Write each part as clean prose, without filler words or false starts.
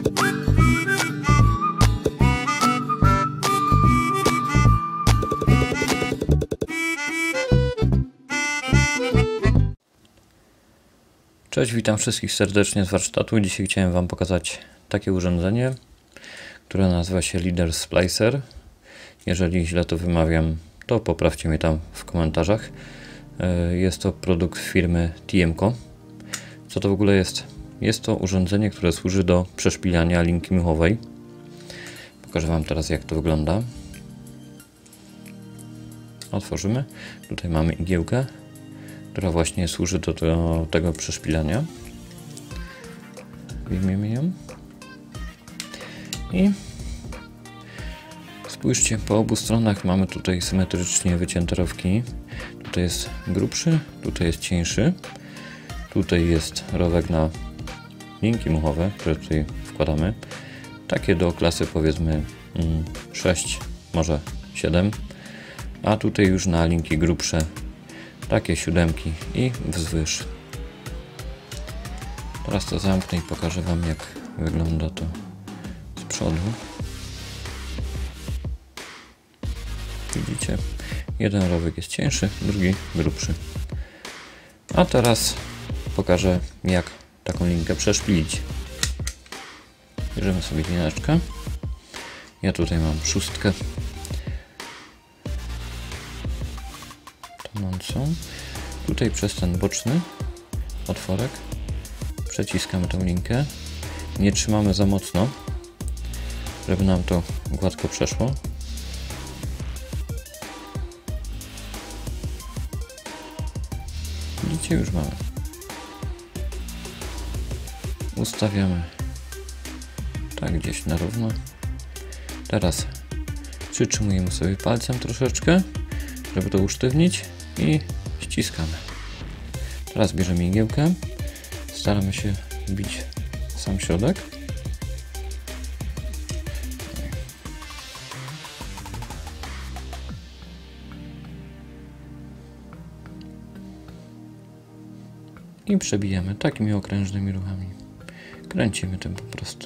Cześć, witam wszystkich serdecznie z warsztatu. Dzisiaj chciałem Wam pokazać takie urządzenie, które nazywa się Leader Splicer. Jeżeli źle to wymawiam, to poprawcie mnie tam w komentarzach. Jest to produkt firmy TMCO. Co to w ogóle jest? Jest to urządzenie, które służy do przeszpilania linki muchowej. Pokażę Wam teraz, jak to wygląda. Otworzymy. Tutaj mamy igiełkę, która właśnie służy do tego przeszpilania. Wyjmiemy ją. I spójrzcie, po obu stronach mamy tutaj symetrycznie wycięte rowki. Tutaj jest grubszy, tutaj jest cieńszy. Tutaj jest rowek na linki muchowe, które tutaj wkładamy. Takie do klasy powiedzmy 6, może 7. A tutaj już na linki grubsze takie 7 i wzwyż. Teraz to zamknę i pokażę Wam, jak wygląda to z przodu. Widzicie? Jeden rowek jest cieńszy, drugi grubszy. A teraz pokażę, jak taką linkę przeszpilić. Bierzemy sobie lineczkę. Ja tutaj mam 6. Tonącą. Tutaj przez ten boczny otworek przeciskamy tą linkę. Nie trzymamy za mocno, żeby nam to gładko przeszło. Widzicie, już mamy. Ustawiamy tak gdzieś na równo. Teraz przytrzymujemy sobie palcem troszeczkę, żeby to usztywnić i ściskamy. Teraz bierzemy igiełkę, staramy się wbić sam środek. I przebijamy takimi okrężnymi ruchami. Kręcimy tym po prostu.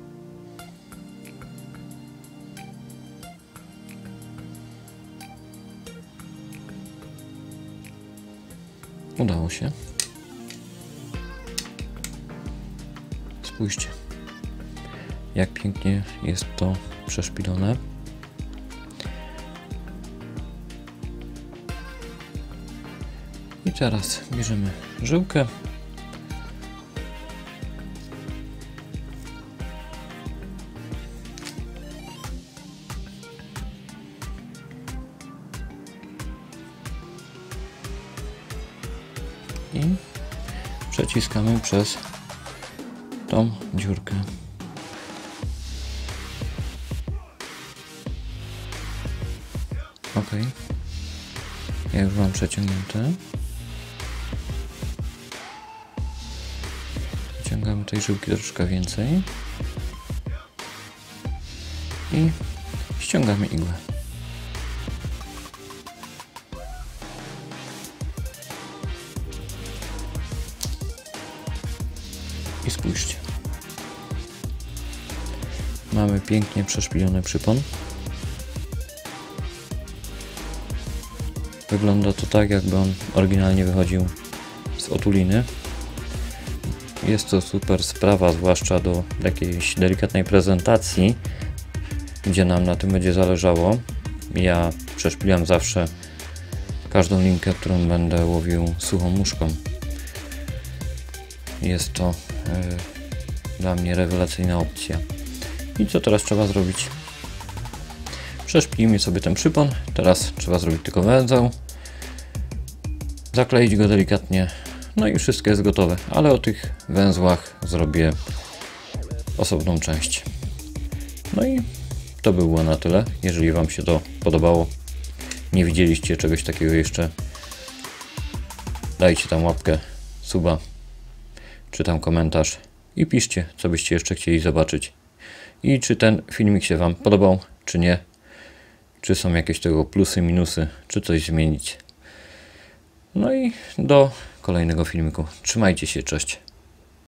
Udało się. Spójrzcie, jak pięknie jest to przeszpilone. I teraz bierzemy żyłkę. I przeciskamy przez tą dziurkę. Ok. Ja już mam przeciągnięte. Wyciągamy tej żyłki troszkę więcej. I ściągamy igłę. I spójrzcie. Mamy pięknie przeszpilony przypon. Wygląda to tak, jakby on oryginalnie wychodził z otuliny. Jest to super sprawa, zwłaszcza do jakiejś delikatnej prezentacji, gdzie nam na tym będzie zależało. Ja przeszpilam zawsze każdą linkę, którą będę łowił suchą muszką. Jest to dla mnie rewelacyjna opcja. I co teraz trzeba zrobić? Przeszpilimy sobie ten przypon. Teraz trzeba zrobić tylko węzeł, zakleić go delikatnie, no i wszystko jest gotowe. Ale o tych węzłach zrobię osobną część. No i to by było na tyle. Jeżeli Wam się to podobało, nie widzieliście czegoś takiego jeszcze, dajcie tam łapkę, suba, czy tam komentarz i piszcie, co byście jeszcze chcieli zobaczyć. I czy ten filmik się Wam podobał, czy nie. Czy są jakieś tego plusy, minusy, czy coś zmienić. No i do kolejnego filmiku. Trzymajcie się, cześć.